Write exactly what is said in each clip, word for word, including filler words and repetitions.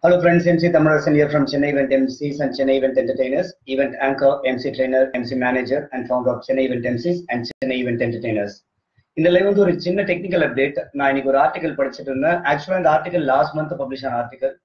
Hello friends, Zee Tamil here from Chennai Event Emcees and Chennai Event Entertainers, Event Anchor, M C Trainer, M C Manager and founder of Chennai Event Emcees and Chennai Event Entertainers. இந்த live வந்து ஒரு சின்ன technical update. நான் இன்னைக்கு ஒரு article படிச்சுட்டு இருந்தேன். ஆக்சுவலா இந்த ஆர்டிகல் லாஸ்ட் மந்த் பப்ளிஷ் ஆன ஆர்டிகல்.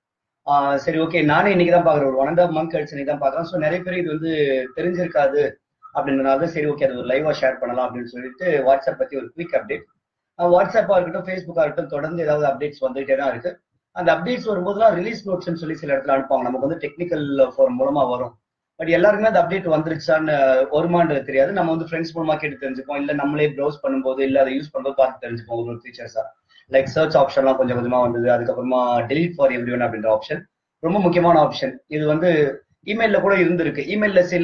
சரி ஓகே, நானே இன்னைக்கு தான் பாக்குறேன், ஒரு ஒன் அண்ட் ஆஃப் மந்த் கழிச்சு இன்னைக்கு தான் பாக்குறேன். ஸோ நிறைய பேர் இது வந்து தெரிஞ்சிருக்காது அப்படின்றனால சரி ஓகே அது ஒரு லைவா ஷேர் பண்ணலாம் அப்படின்னு சொல்லிட்டு வாட்ஸ்அப் பத்தி ஒரு குவிக் அப்டேட். வாட்ஸ்அப்பா இருக்கட்டும், ஃபேஸ்புக்கா இருக்கட்டும், தொடர்ந்து ஏதாவது அப்டேட்ஸ் வந்துகிட்டே தான் இருக்கு. அந்த அப்டேட்ஸ் வரும்போதுலாம் ரிலீஸ் நோட்ஸ்ன்னு சொல்லி சில இடத்துல அனுப்புவாங்க, நமக்கு வந்து டெக்னிக்கல் ஃபார்ம் மூலமா வரும். பட் எல்லாருக்குமே அந்த அப்டேட் வந்துருச்சான்னு வருமானது தெரியாது. நம்ம வந்து ஃப்ரெண்ட்ஸ் மூலமா கேட்டு தெரிஞ்சுப்போம், இல்ல நம்மளே ப்ரௌஸ் பண்ணும்போது இல்ல அதை யூஸ் பண்ணும்போது பார்த்து தெரிஞ்சுப்போம் ஒரு ஃபீச்சர்ஸா. லைக் சர்ச் ஆப்ஷன்லாம் கொஞ்சம் கொஞ்சமா வந்தது. அதுக்கப்புறமா டெலிட் ஃபார் எவ்ரி ஒன் அப்படின்ற ஆப்ஷன் ரொம்ப முக்கியமான ஆப்ஷன். இது வந்து இமெயில கூட இருந்திருக்கு. இமெயில சில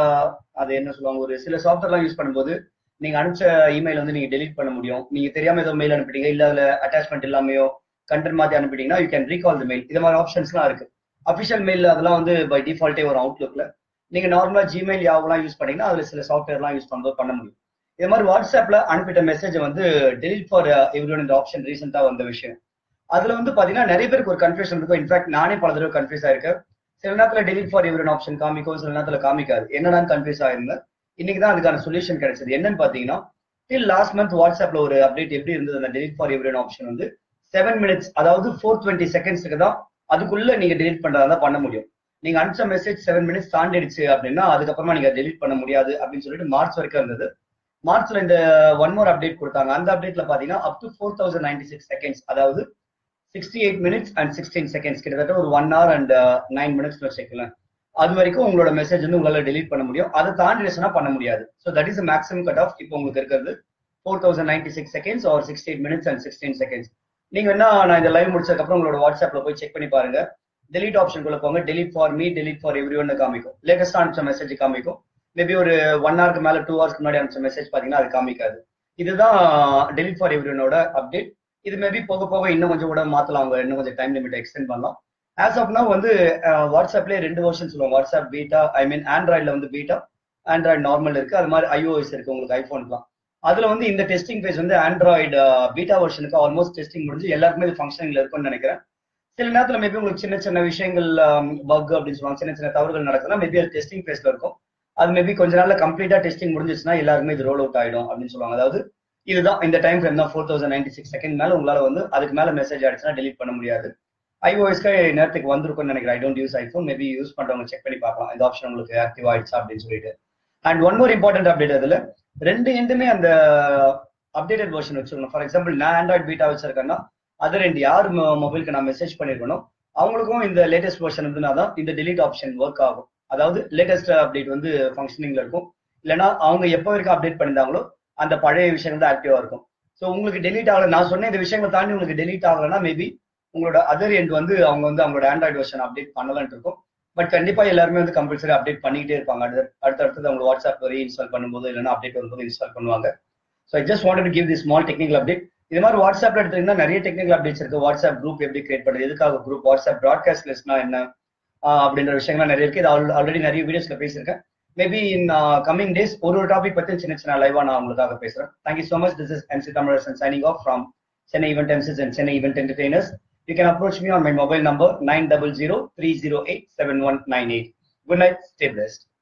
அது என்ன சொல்லுவாங்க, ஒரு சில சாஃப்ட்வேர்லாம் யூஸ் பண்ணும்போது நீங்க அனுப்பிச்ச இமெயில் வந்து நீங்க டெலிட் பண்ண முடியும். நீங்க தெரியாம ஏதோ மெயில் அனுப்பிட்டீங்க, இல்ல அதுல அட்டாச்மெண்ட் இல்லாமையோ கண்டென்ட் மாதிரி அனுப்பிட்டீங்கன்னா you can recall the mail. இது மாதிரி ஆப்ஷன்ஸ்லாம் இருக்கு. அஃபிஷியல் மெயில் அதெல்லாம் வந்து பை டிஃபால்ட்டே ஒரு அவுட்லுக்ல. நீங்க நார்மலா ஜிமெயில் யாவெல்லாம் யூஸ் பண்ணீங்கன்னா அதுல சில சாஃப்ட்வேர்லாம் யூஸ் பண்ணும்போது பண்ண முடியும். இது மாதிரி வாட்ஸ்அப்ல அனுப்பிட்ட மெசேஜ் வந்து டெலிட் ஃபார் எவ்ரி ஒன் இந்த ஆப்ஷன் ரீசெண்டா வந்த விஷயம். அதுல வந்து பாத்தீங்கன்னா நிறைய பேருக்கு ஒரு கன்ஃபியூஷன் இருக்கும். இன்ஃபேக்ட் நானே பல தடவை கன்ஃபியூஸ் ஆயிருக்கேன். சில நேரத்துல delete for everyone option காமிக்கும், சில நேரத்துல காமிக்காது. என்னடான்னு கன்ஃபியூஸ் ஆயிருந்தேன். இன்னைக்கு தான் அதுக்கான சொல்யூஷன் கிடைச்சது. என்னன்னு பாத்தீங்கன்னா, டில் லாஸ்ட் மந்த் வாட்ஸ்அப்ல ஒரு அப்டேட் எப்படி இருந்தது, அந்த delete for everyone option வந்து செவன் மினிட்ஸ் அதாவது ஃபோர் டுவெண்ட்டி செகண்ட்ஸ்க்கு தான் அதுக்குள்ள நீங்க டெலிட் பண்றதா பண்ண முடியும். நீங்க அனுப்பிச்ச மெசேஜ் செவன் மினிட்ஸ் தாண்டிடுச்சு அப்படின்னா அதுக்கப்புறமா நீங்க டெலிட் பண்ண முடியாது அப்படின்னு சொல்லிட்டு மார்ச் வரைக்கும் இருந்தது. மார்ச்ல இந்த ஒன் மோர் அப்டேட் கொடுத்தாங்க. அந்த அப்டேட்ல பாத்தீங்கன்னா up to four thousand ninety six seconds அதாவது sixty eight minutes and sixteen seconds கிட்டத்தட்ட ஒரு one hour and nine minutes வச்சுக்கலாம். அது வரைக்கும் உங்களோட மெசேஜ் வந்து உங்களால டெலிட் பண்ண முடியும். அதை தாண்டிடுச்சுன்னா பண்ண முடியாது. So that is maximum cut off. இப்போ உங்களுக்கு இருக்கிறது four thousand ninety six seconds or sixty eight minutes and sixteen seconds. நீங்க என்ன, நான் இந்த லைவ் முடிச்சதுக்கு அப்புறம் உங்களோட வாட்ஸ்அப்ல போய் செக் பண்ணி பாருங்க. டெலிட் ஆப்ஷனுக்குள்ள போங்க. Delete for me, delete for everyone காமிக்கும். லேட்டஸ்டா அனுப்பிச்ச மெசேஜ் காமிக்கும். மேபி ஒரு ஒன் ஹவருக்கு மேல டூ ஹவர்ஸ்க்கு முன்னாடி அனுப்பிச்ச மெசேஜ் பாத்தீங்கன்னா அது காமிக்காது. இதுதான் டெலிட் ஃபார் எவ்ரி ஒன்னோட அப்டேட். இது மேபி போக போக இன்னும் கொஞ்சம் கூட மாத்தலாம், அவங்க இன்னும் கொஞ்சம் டைம் லிமிட் எக்ஸ்டெண்ட் பண்ணலாம். ஆஸ் ஆஃப் நவ் வந்து வாட்ஸ்அப்லேயே ரெண்டு வெர்ஷன் சொல்லுவாங்க. வாட்ஸ்அப் பீட்டா, ஐ மீன் ஆண்ட்ராய்ட்ல வந்து பீட்டா, ஆண்ட்ராய்டு நார்மல் இருக்கு. அது மாதிரி ஐஓஎஸ் இருக்கு உங்களுக்கு ஐபோன்லாம். அதுல வந்து இந்த டெஸ்டிங் பேஜ் வந்து ஆண்ட்ராய்டு பீட்டா வெர்ஷனுக்கு ஆல்மோஸ்ட் டெஸ்டிங் முடிஞ்சு எல்லாருக்குமே இது ஃபங்க்ஷனிங்ல இருக்கும்னு நினைக்கிறேன். சில நேரத்துல மேபி உங்களுக்கு சின்ன சின்ன விஷயங்கள் பக் அப்படின்னு சொல்லுவாங்க, சின்ன சின்ன தவறுகள் நடக்குதுன்னா மேபி அது டெஸ்டிங் பேஸ்ல இருக்கும். அது மேபி கொஞ்ச நாள்ல கம்ப்ளீட்டா டெஸ்டிங் முடிஞ்சிச்சுன்னா எல்லாருமே இது ரோல் அவுட் ஆயிடும் அப்படின்னு சொல்லுவாங்க. அதாவது இதுதான் இந்த டைம் ஃப்ரேம் தான், four thousand ninety six second மேல உங்களால வந்து அதுக்கு மேல மெசேஜ் ஆயிடுச்சுன்னா டெலிட் பண்ண முடியாது. ஐஓஎஸ்க்கு நேரத்துக்கு வந்திருக்கும்னு நினைக்கிறேன். I don't use iPhone, maybe use பண்றவங்க செக் பண்ணி பார்க்கலாம் இந்த ஆப்ஷன் உங்களுக்கு ஆக்டிவ் ஆயிடுச்சா அப்படின்னு சொல்லிட்டு. And one more important update, அதுல ரெண்டு எண்டுமே அந்த அப்டேட்டட் வெர்ஷன் வச்சிருக்கணும். ஃபார் எக்ஸாம்பிள் நான் ஆண்ட்ராய்ட் பீட்டா வச்சிருக்கேன்னா அது ரெண்டு யார் மொபைலுக்கு நான் மெசேஜ் பண்ணிருக்கணும் அவங்களுக்கும் இந்த லேட்டஸ்ட் வெர்ஷன் இருந்துனா தான் இந்த டெலிட் ஆப்ஷன் ஒர்க் ஆகும். அதாவது லேட்டஸ்ட் அப்டேட் வந்து ஃபங்க்ஷனிங்ல இருக்கும். இல்லைன்னா அவங்க எப்போ வரைக்கும் அப்டேட் பண்ணிருந்தாங்களோ அந்த பழைய விஷயம் தான் ஆக்டிவா இருக்கும். ஸோ உங்களுக்கு டெலிட் ஆகல, நான் சொன்ன இந்த விஷயங்களை தாண்டி உங்களுக்கு டெலிட் ஆகலைன்னா மேபி உங்களோட அதர் எண்ட் வந்து அவங்க வந்து அவங்களோட ஆண்ட்ராய்டு வெர்ஷன் அப்டேட் பண்ணலான்னு இருக்கும். பட் கண்டிப்பா எல்லாருமே வந்து கம்பல்சரி அப்டேட் பண்ணிக்கிட்டே இருப்பாங்க. அடுத்த அடுத்தடுத்து அவங்க வாட்ஸ்அப் ரீ இன்ஸ்டால் பண்ணும்போது இல்லைன்னா அப்டேட் வரும்போது இன்ஸ்டால் பண்ணுவாங்க. So I just wanted to give this small technical update. இது மாதிரி வாட்ஸ்அப்ல எடுத்தீங்கன்னா நிறைய டெக்னிக்கல் அப்டேட்ஸ் இருக்கு. வாட்ஸ்அப் குரூப் எப்படி கிரியேட் பண்ணுறது, எதுக்காக குரூப், வாட்ஸ்அப் ப்ராட்காஸ்ட் லிஸ்ட்னா என்ன அப்படின்ற விஷயங்கள்லாம் நிறைய இருக்கு. இது ஆல்ரெடி நிறைய வீடியோஸ்ல பேசியிருக்கேன். மேபி இன் கமிங் டேஸ் ஒரு ஒரு டாபிக் பத்தி சின்ன சின்ன லைவா நான் உங்களுக்காக பேசுறேன். Thank you so much. This is Emcee Thamizharasan signing off from Chennai Event Emcees and Chennai Event Entertainers. You can approach me on my mobile number nine zero zero three zero eight seven one nine eight. Good night. Stay blessed.